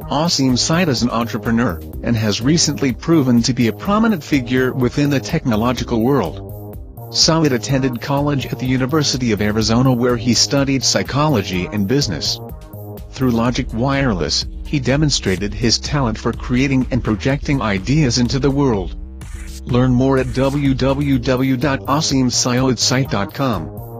Aasim Saied is an entrepreneur, and has recently proven to be a prominent figure within the technological world. Saied attended college at the University of Arizona, where he studied psychology and business. Through Logic Wireless, he demonstrated his talent for creating and projecting ideas into the world. Learn more at www.aasimsaied.com.